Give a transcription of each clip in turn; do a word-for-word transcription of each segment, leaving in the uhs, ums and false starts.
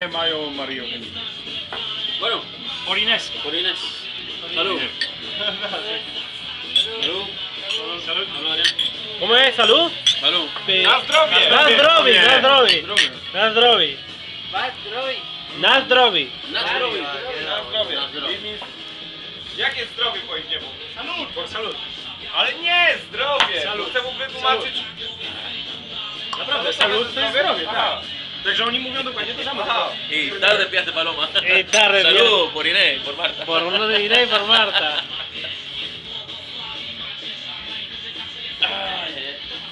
mają Mario. Bueno, Por Inés. por Inés. Salud. Salud. Salud. Salud, Adrián. ¿Cómo es? ¿Salud? Salud. Na zdrowie! Na zdrowie! Na zdrowie! Na zdrowie! Na zdrowie! Na zdrowie. Na zdrowie. Jakie zdrowie po ich niemu? Salut! Por salut. Ale nie zdrowie! Salut. Chcę mu wytłumaczyć. Naprawdę, salut to jest zdrowie, tak. Także oni mówią dokładnie to samo. Aha. Y tarde piaste paloma. Y tarde Salud por Inés, por Marta. Por uno de Inés y por Marta. Ay, eh.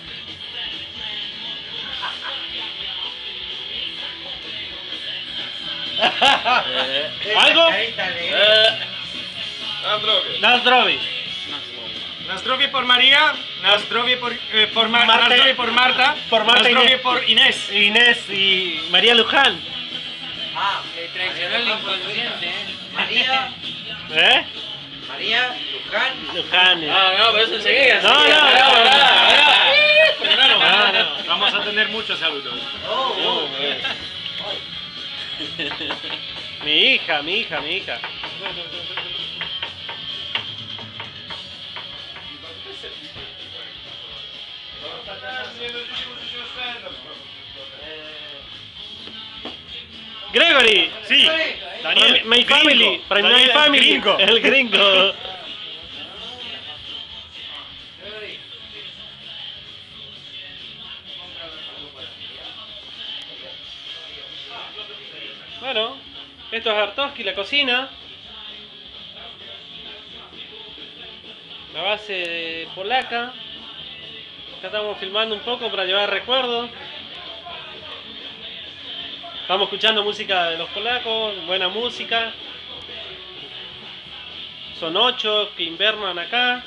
Eh, ¿Algo? eh. Na zdrowie. Na zdrowie! Na zdrowie por María, na zdrowie por, eh, por Mar Marta. na zdrowie por Marta, Por Marta na y zdrowie Inés. por Inés. Inés y María Luján. Ah, le traicionó el inconsciente, ¿eh? María, ¿Eh? María, Luján. Luján. Ah, no, pero eso enseguida. No, enseguida. no, Pará, no, pará, no. pará. Frenaron. No, no. Vamos a tener muchos saludos. Oh, oh. Mi hija, mi hija, mi hija. Gregory, Sí, Daniel, my gringo. family, from my Daniel, el family, gringo. el gringo. Bueno, esto es Artoski, la cocina. La base de polaca. Acá estamos filmando un poco para llevar recuerdos. Estamos escuchando música de los polacos, buena música. Son ocho que invernan acá.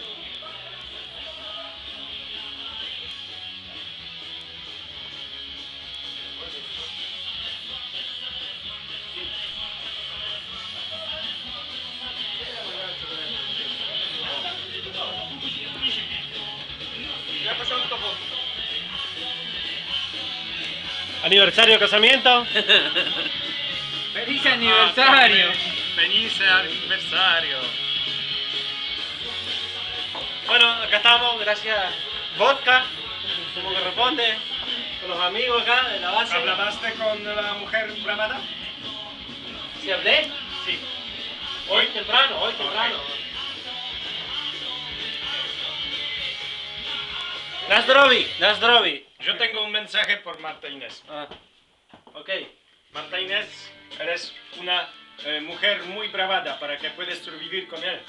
Aniversario de casamiento. ¡Feliz aniversario! Feliz aniversario. Bueno, acá estamos, gracias vodka, como corresponde, con los amigos acá de la base. ¿Hablaste con la mujer bravada? ¿Sí hablé? Sí. Hoy temprano, hoy temprano. Nazdrovi, Nazdrovi. Yo tengo un mensaje por Marta Inés. Ah, ok. Marta Inés, eres una eh, mujer muy bravada para que puedas sobrevivir con él.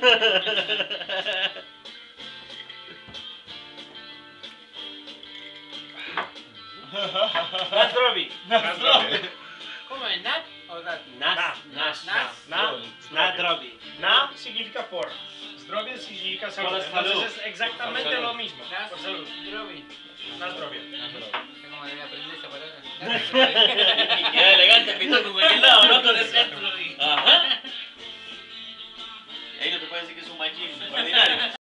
Nazdrovi. ¿Cómo es? ¿Nat o Dat? Nas, nas, Nas. na, Nazdrovi. Na significa por. Zdrowie significa salud. Por salud. Entonces es exactamente Por salud. lo mismo. Das Por salud. Drobi. Na zdrowie. ¿Cómo le aprendí esa palabra? Y queda elegante pintó con cualquier lado, ¿no? Con el centro. Ajá. Y ahí no te puede decir que es un machín.